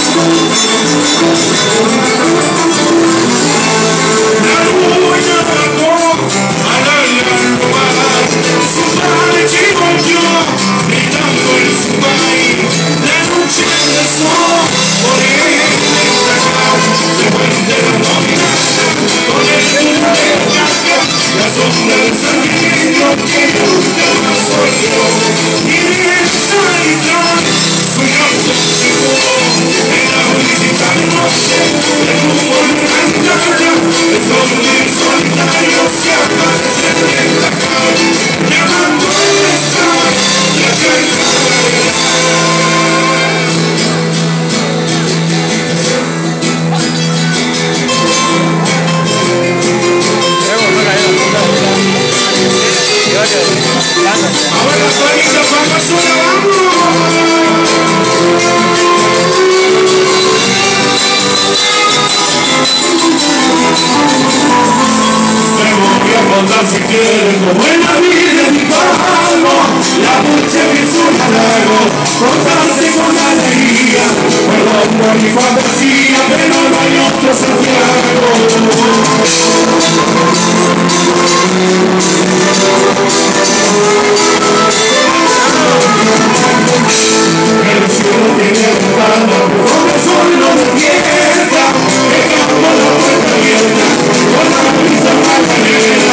Si quieres, como en la vida mi pago, la noche que es un halago, contarse con alegría, perdón por mi fantasía, pero no hay otro Santiago. El cielo tiene ventana, donde el sol no despierta, dejando la puerta abierta, con la brisa mañanera.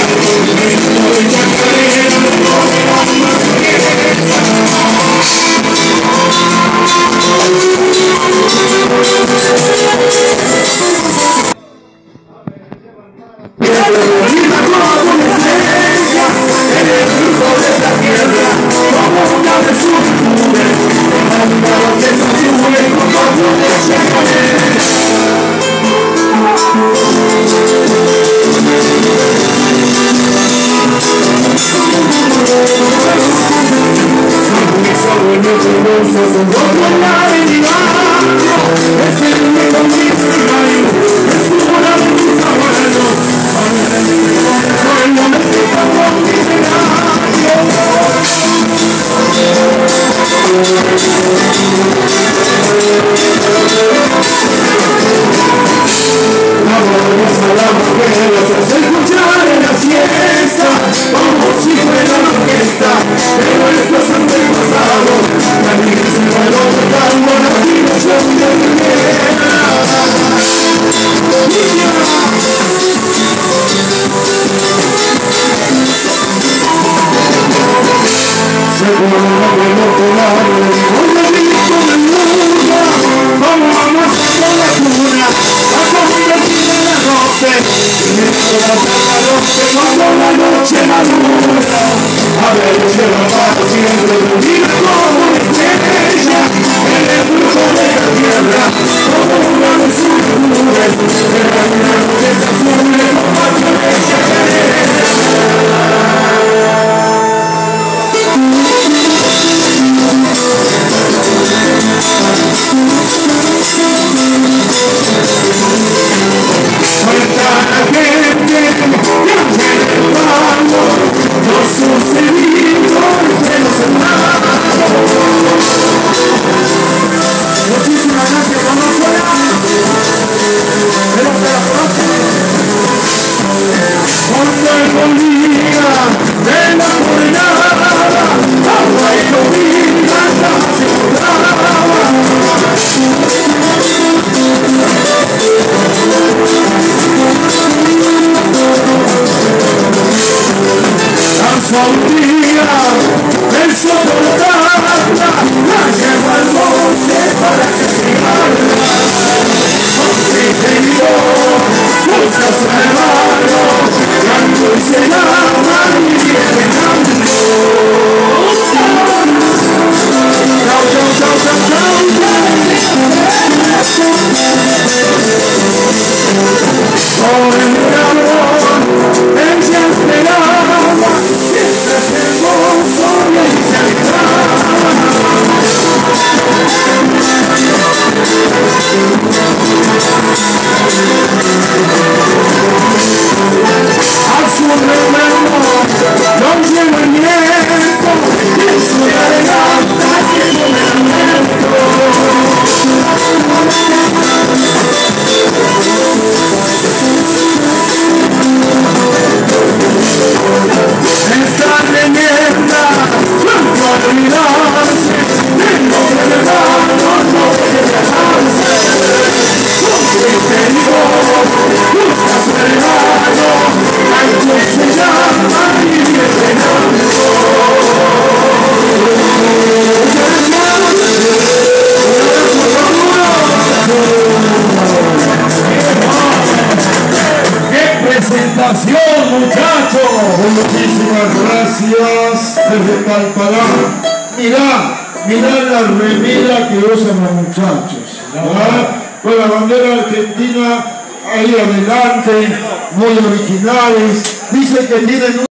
Los sucedidos de los Mirá la remera que usan los muchachos, ¿verdad? Con la bandera argentina ahí adelante, muy originales. Dicen que tienen